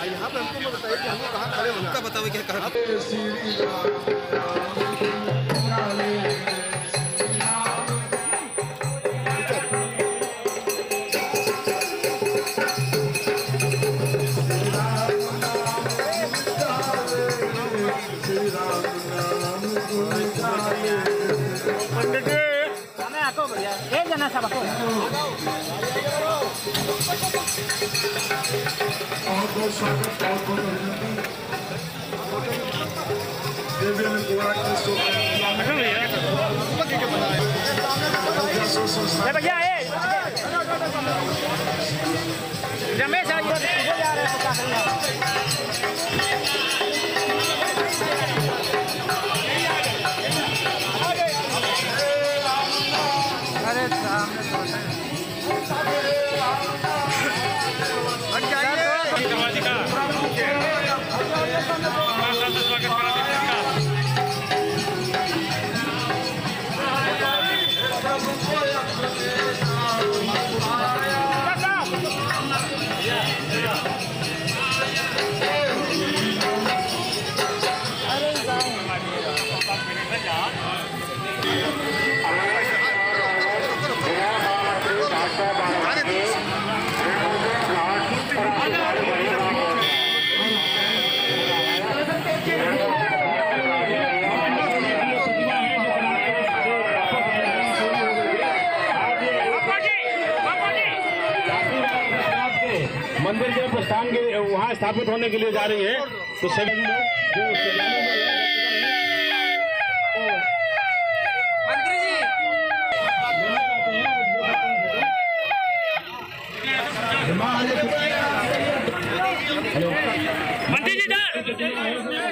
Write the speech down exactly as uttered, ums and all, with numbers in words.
यहाँ पे हमको बताइए कि हमको कहाँ खड़े होना, बताओ क्या कहाँ। एक जना सब आपको बहुत स्वागत, बहुत बहुत अभिनंदन। भैया रमेश जा रहे अरे मंदिर के प्रस्थान के वहाँ स्थापित होने के लिए जा रही है, तो सभी लोग जो मंत्री जी मंत्री जी